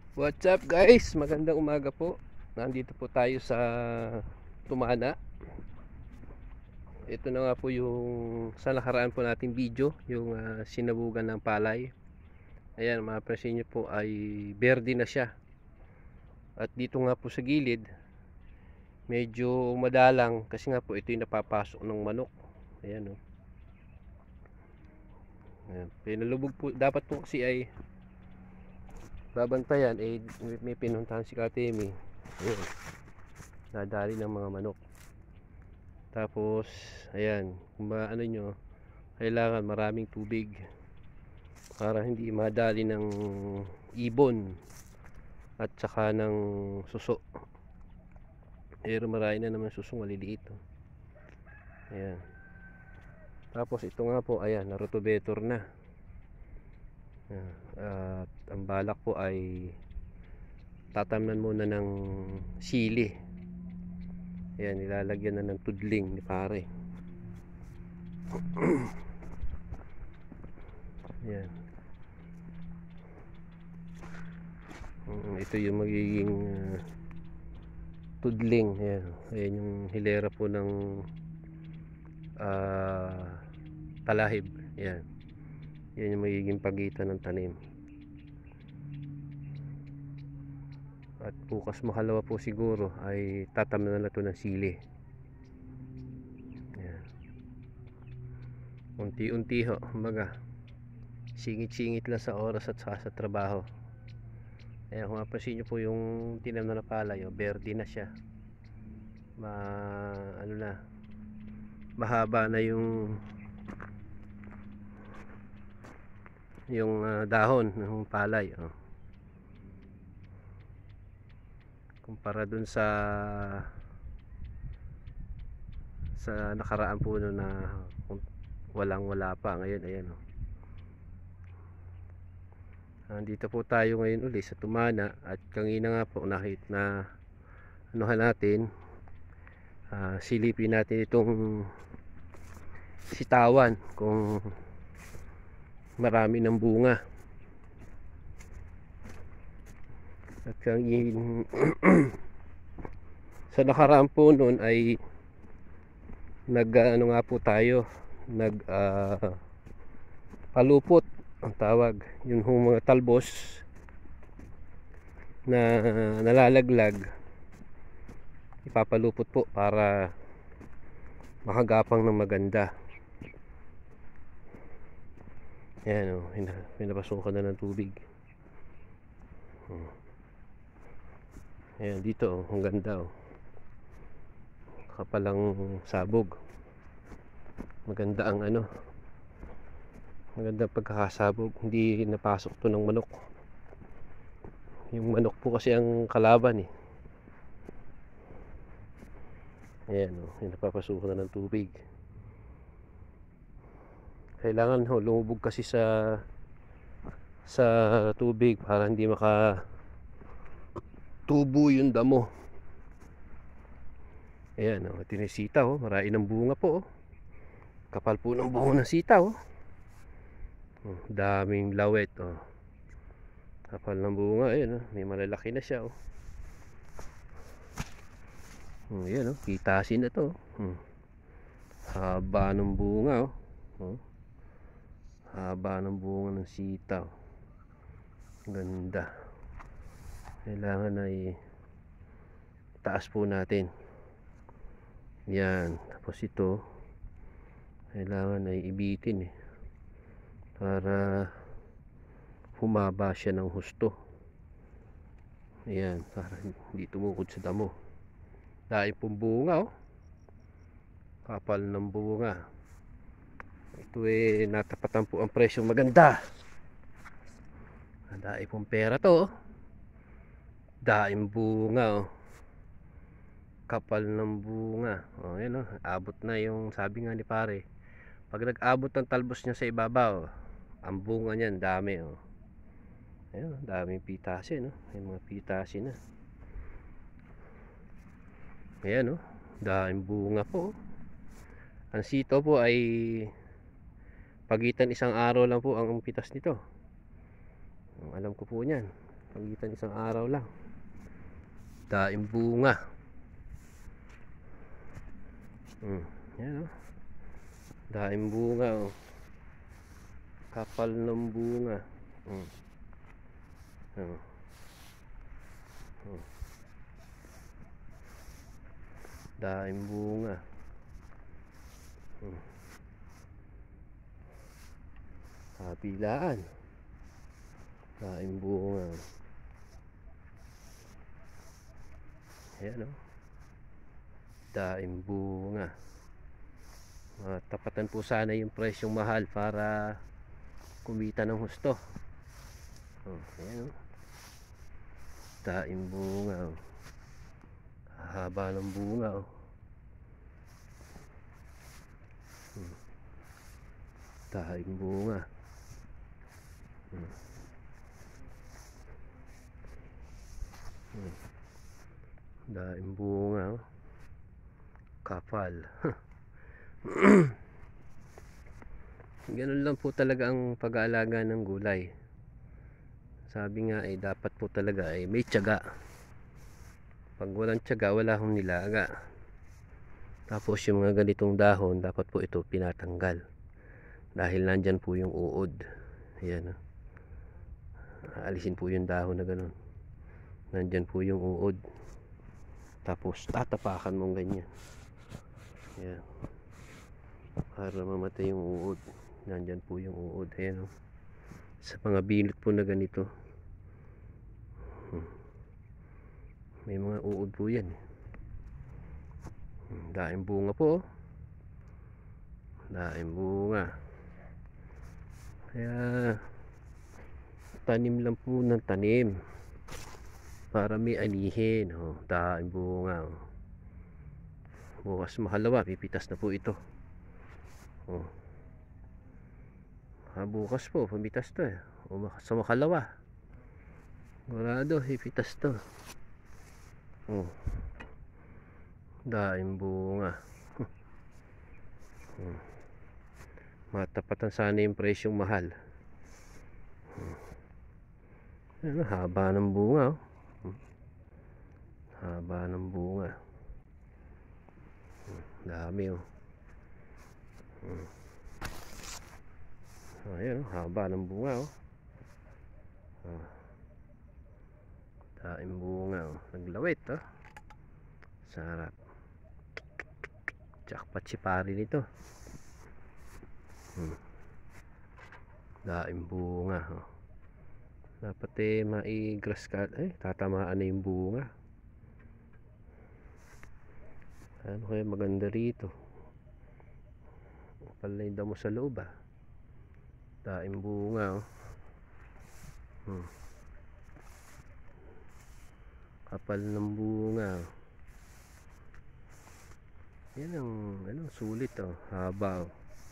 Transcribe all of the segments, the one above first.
What's up guys? Magandang umaga po. Nandito po tayo sa Tumana. Ito na nga po yung sa nakaraan po nating video, yung sinabugan ng palay. Ayan, mapapansin nyo po ay berde na siya. At dito nga po sa gilid, medyo madalang kasi nga po ito yung napapasok ng manok. Ayan o. Ayan. Pinalubog po, dapat po kasi ay babantayan, may pinuntahan si Katemi. Ayan, nadali ng mga manok. Tapos ayan, kung ano nyo, kailangan maraming tubig para hindi madali ng ibon at saka ng suso. Pero marami na naman susong maliliit. Ayan. Tapos ito nga po, ayan, narotobetor na. Ayan. At ang balak po ay tatamnan muna ng sili. Ayan, nilalagyan na ng tudling ni pare. Ayan. Ito yung magiging tudling. Ayan. Ayan yung hilera po ng talahib. Ayan. Yan yung magiging pagitan ng tanim. At bukas makalawa po siguro ay tatamnan na ito ng sili. Ayan. Unti-unti ho, kumbaga singit-singit lang sa oras at sa trabaho. Ayan, kung mapapansin nyo po yung tinamnan na palay, berde na siya. Ano na, mahaba na yung dahon ng palay. Kumpara dun sa nakaraan po no, na wala pa. Ngayon ayan Nandito po tayo ngayon uli sa Tumana. At kanina nga po nakita na anuhan natin, silipin natin itong sitawan kung marami ng bunga. At sa nakaraan po noon ay ano nga po tayo, palupot ang tawag, yung mga talbos na nalalaglag, ipapalupot po para makagapang ng maganda. Ayan pinapasukan na ng tubig. Ayan dito ang ganda kapalang sabog. Maganda ang maganda pagkakasabog, hindi napasok to ng manok. Yung manok po kasi ang kalaban Ayan yung napapasukan na ng tubig. Kailangan lumubog kasi sa tubig para hindi tubo yung damo. Ayan tinisita marami ng bunga po kapal po ng bunga ng sitaw. Daming lawet kapal ng bunga. Ayan may malalaki na siya ayan pitasin na to. Haba ng bunga haba ng bunga ng sitaw. Ganda. Kailangan ay taas po natin yan. Tapos ito kailangan ay ibitin para humaba siya ng husto. Ayan, para hindi tumukod sa damo. Dahil pong bunga kapal ng bunga. Ito natapatan po ang presyo maganda. Dahil pong pera to daing bunga kapal ng bunga. Ayan abot na yung sabi nga ni pare, pag nag-abot ng talbos niya sa ibabaw, ang bunga niyan dami Ayan daming pitasin may mga pitasin na. Ayan daming bunga po. Ang sito po ay pagitan isang araw lang po ang pitas nito. Alam ko po niyan. pagitan isang araw lang. Daing bunga. Yan oh. Daing bunga oh. Kapal ng bunga. Daing bunga. Kabilaan. Daing bunga. Ayan o. Daing bunga. Tapatan po sana yung presyong mahal para kumita ng husto. Ayan o. Daing bunga o. Haba ng bunga o. Daing bunga. Daing bunga oh. Kapal. Ganun lang po talaga ang pag-aalaga ng gulay. Sabi nga dapat po talaga may tiyaga. Pag walang tiyaga, wala akong nilaga. Tapos yung mga ganitong dahon, dapat po ito pinatanggal. Dahil nandyan po yung uod. Ayan. Alisin po yung dahon na ganun. Nandyan po yung uod. Tapos tatapakan mong ganyan. Ayan. Para mamatay yung uod. Nandyan po yung uod. Ayan. Sa mga bilot po na ganito. May mga uod po yan. Daing bunga po. Daing bunga. Kaya tanim lang po ng tanim para may anihin. Daing bunga. Bukas makalawa pipitas na po ito. Bukas po pamitas to sa makalawa sigurado pipitas to. Daing bunga. Matapatan sana yung presyong mahal. Haba ng bunga haba ng bunga. Dami ayan haba ng bunga daing bunga naglawit sarap. Jackpot si pare nito. Daing bunga dapat mai-grass cut tatamaan na yung bunga. Ano kaya maganda rito? Palay damo sa loob daing bunga kapal ng bunga. Yan ang sulit haba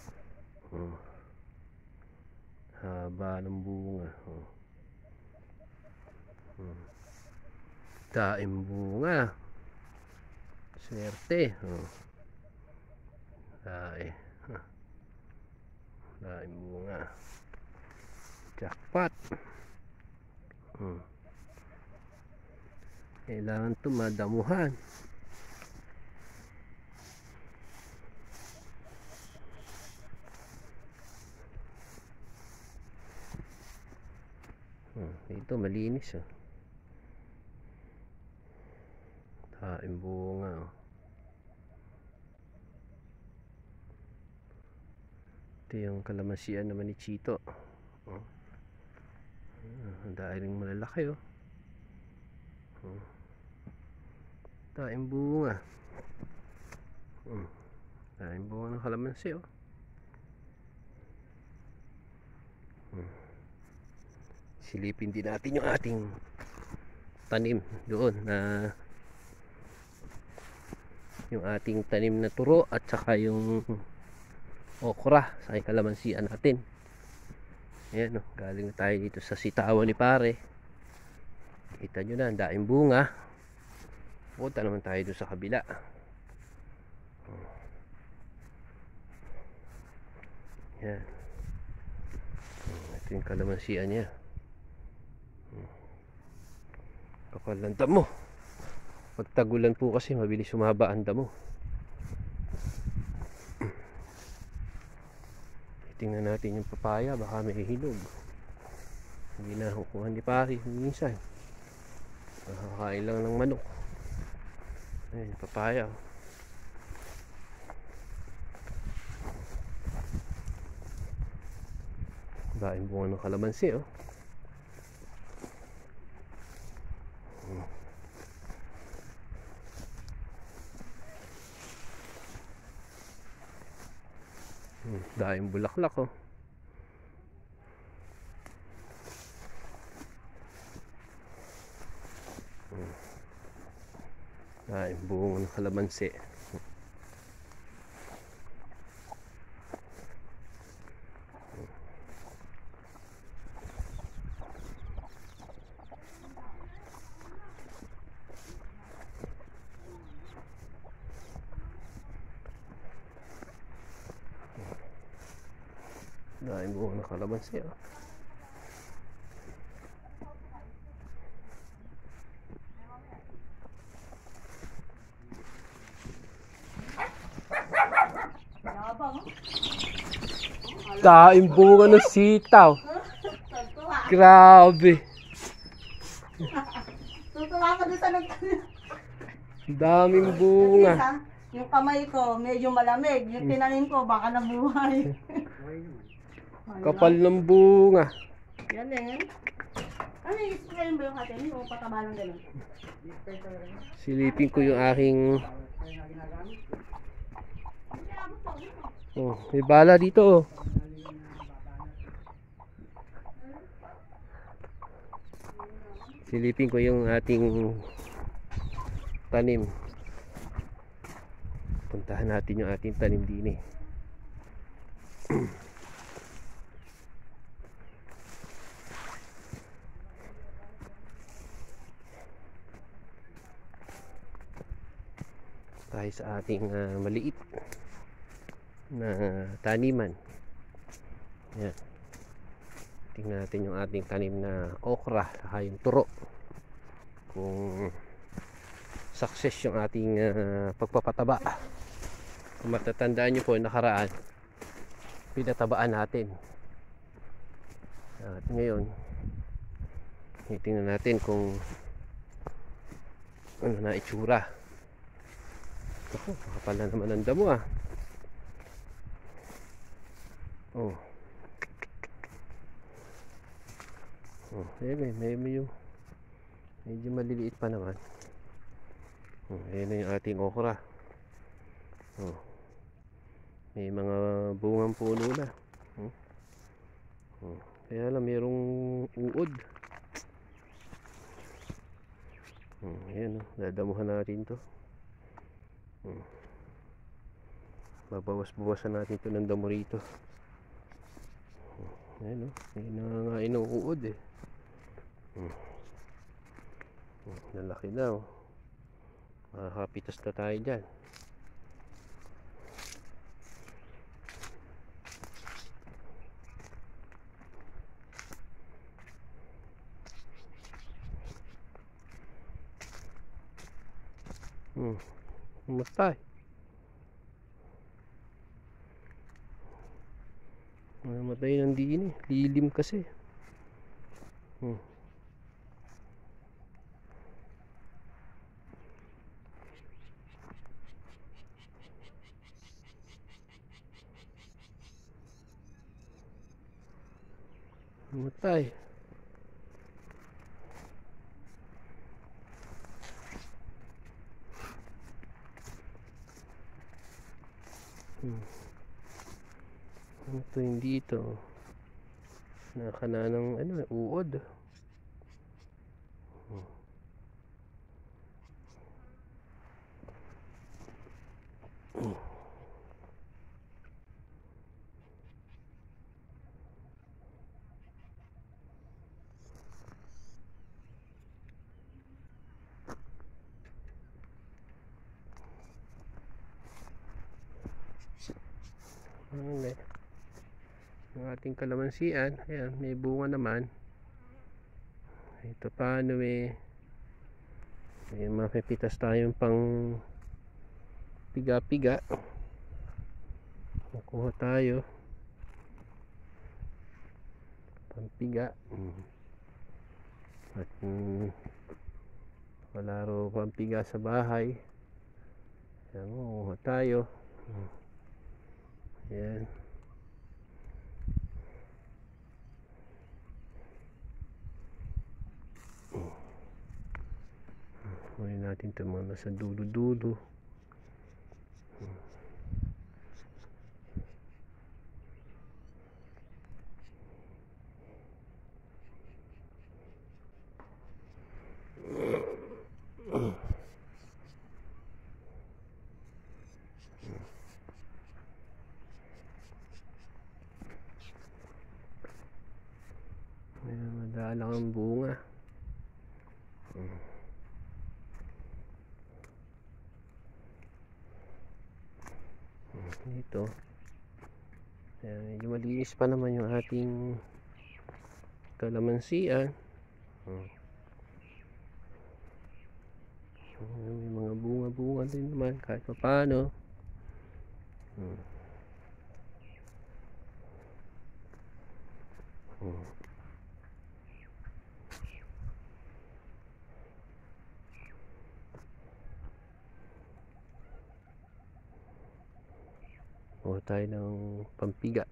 haba ng bunga daing bunga. Swerte daing bunga. Jackpot. Kailangan ito madamuhan. Ito malinis daing bunga ito yung kalamansian naman ni Chito. Daing malalaki daing bunga daing bunga ng kalamansi silipin din natin yung ating tanim doon na yung ating tanim na turo at saka yung okra sa kalamansian natin. Ayan galing tayo dito sa sitawan ni pare. Kita nyo na ang daing bunga. Punta naman tayo doon sa kabila. Yan. Ito yung kalamansian niya. kapal ng damo. Pag tagulan po kasi mabilis sumaba ang damo. Tingnan natin yung papaya, baka may hinog. Hindi na kukuha ni pari minsan. Nakakain lang ng manok. Ayun, papaya. Daing bunga ng kalamansi, oh. Daing bulaklak, oh. Daing bunga ng kalamansi. Daing bunga ng kalamansi, oh. Daing bunga ng sitaw. Grabe. Tutuwa ka doon sa nagtanim. Daming bunga. Yung kamay ko, medyo malamig. Yung tinanim ko, baka nabuhay. Kapal ng bunga. Yan eh. Ano yung spray mo yung katin? Yung pataba ng gano'n? Silipin ko yung aking... Oh, may bala dito, oh. Silipin ko yung ating tanim. Puntahan natin yung ating tanim din, eh. Tayo sa ating maliit na taniman. Yan. Tingnan natin yung ating tanim na okra, saka yung turo. Kung success yung ating pagpapataba. Kung matatandaan nyo po nakaraan, pinatabaan natin. At ngayon, tingnan natin kung ano na itsura. Ako, makapal na naman ang damo, ah. Oh. Oh, medyo maliliit pa naman. Oh, ayan na yung ating okra. Oh. May mga bungang puno na. Oh. Oh. Kaya lang mayroong uod. Oh, ayan, oh. Dadamuhan natin to. Oh. Babawas-bawasan natin to ng damo rito. Oh. Ayan, oh. May nangangain ng uod, eh. Nalaki na, oh. Makakapitas na tayo dyan. Matay. Matay ng diin, eh. Lilim kasi. Matay. Ito hindi ito. Nakana ng ano, uod. Ang ating kalamansian, ayan, may bunga naman. Ito paano, eh. May mapipitas tayong pang piga-piga. Kukuha tayo pampiga. At wala ro pampiga sa bahay. Ayan, kukuha tayo. Ayan. Kunin natin ito mga nasa dulo-dulo. Ayan, madalang ang bunga. Dito. Ayan, medyo malinis pa naman yung ating kalamansian. May mga bunga-bunga din naman kahit pa paano. O tayo ng pampiga.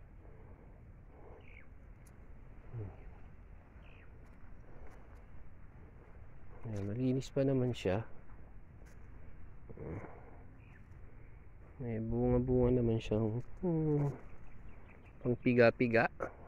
Ayan, malinis pa naman siya. May bunga-bunga naman siyang pang piga-piga.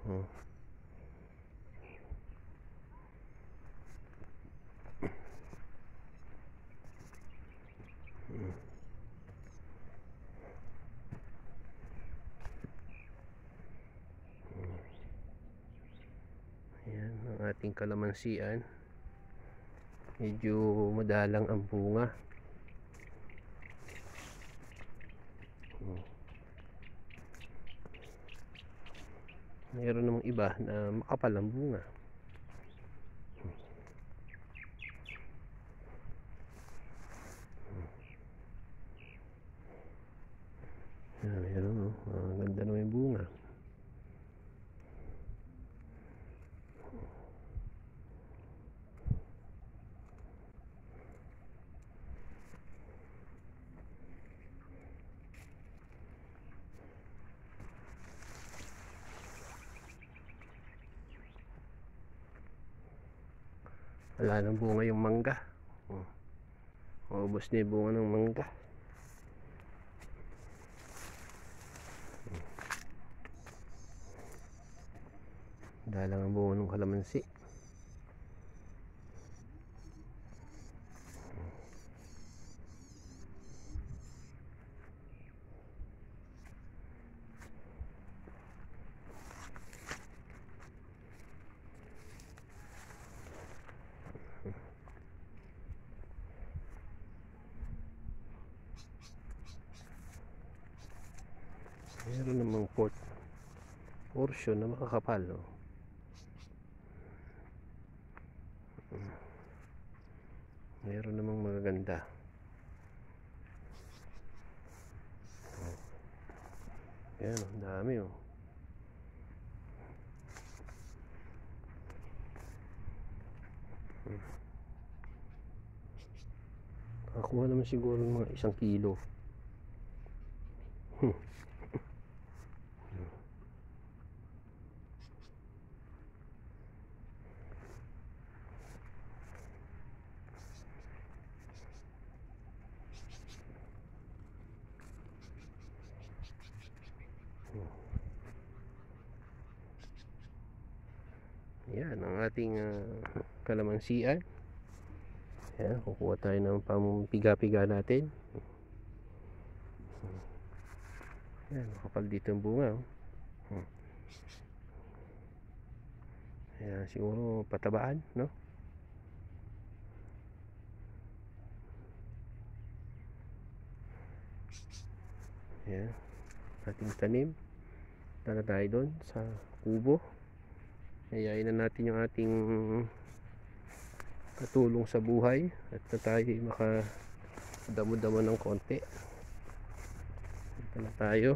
Ayan ang ating kalamansian. Medyo madalang ang bunga. Mayroon namang iba na makapal ang bunga. Mayroon, ang ganda naman yung bunga. Wala nang bunga yung mangga. Maubos na yung bunga ng mangga. Dalang ang bunga ng kalamansi. Meron namang portion na makakapal. Meron namang magaganda. Ayan, ang dami oh. Nakakuha naman siguro ng mga 1 kilo. Yan ang ating kalamansian. Yan, kukuha tayo ng pampiga-piga natin. Yan, makapal dito ang bunga oh. Yan, siguro patabaan, no? Yan, ating tanim. Tara tayo doon sa kubo. Ayayin na natin yung ating katulong sa buhay at na tayo makadamo-damo ng konti. Ito na tayo.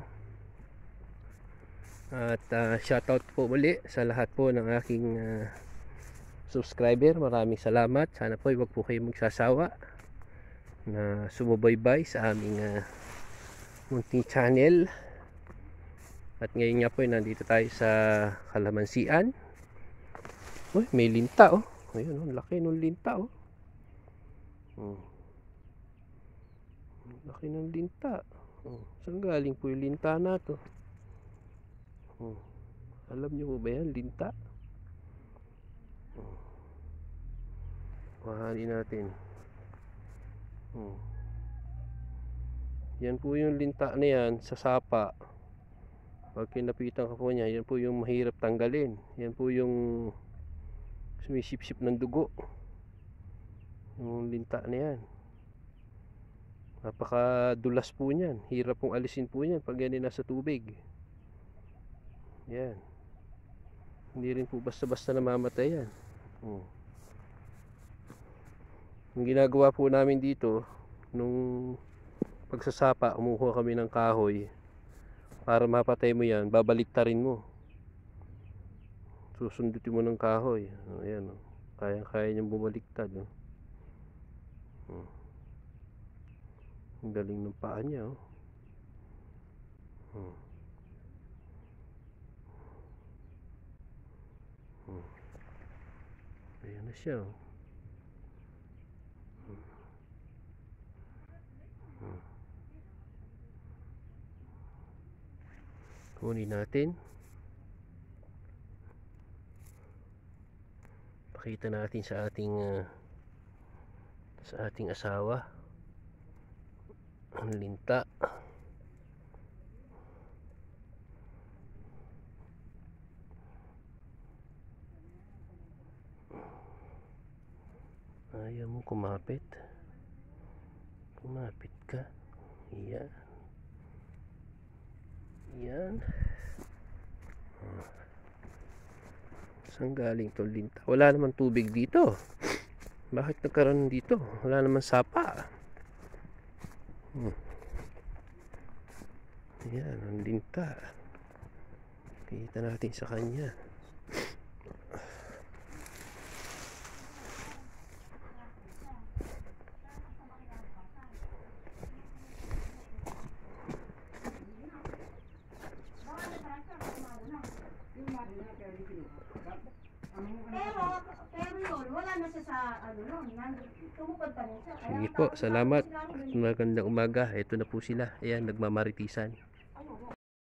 At shoutout po muli sa lahat po ng aking subscriber. Maraming salamat. Sana po huwag po kayong magsasawa na sumubaybay sa aming munting channel. At ngayon nga po nandito tayo sa Kalamansian. Uy, may linta oh. Ayun oh, laki ng linta oh. Laki ng linta. Saan galing po yung linta na to? Alam niyo po ba yan, linta? Kuhanin natin. Yan po yung linta na yan sa sapa. Pag kinapitan ka po niya, yan po yung mahirap tanggalin. Yan po yung sumisip-sip ng dugo. Yung linta na yan. Napakadulas po niyan. Hirap pong alisin po niyan pag yan nasa tubig. Yan. Hindi rin po basta-basta namamatay yan. Yung ginagawa po namin dito, nung pagsasapa, umuha kami ng kahoy. Para mapatay mo yan, babaliktarin mo. Susundutin mo ng kahoy. Ayan, kaya-kaya niyang bumaliktad. Ang galing ng paa niya. Ayan na siya. Kunin natin. Pakita natin sa ating asawa ang linta. Ayaw mo kumapit. Kumapit ka. Yan. Yan. Saan galing tong linta? Wala naman tubig dito. Bakit nagkaroon dito? Wala naman sapa. Yan ang linta. Kita natin sa kanya. Pero yun, wala na siya sa ano nun, tumupad pa rin siya. Sige po, salamat. Magandang umaga. Ito na po sila. Ayan, nagmamaritisan.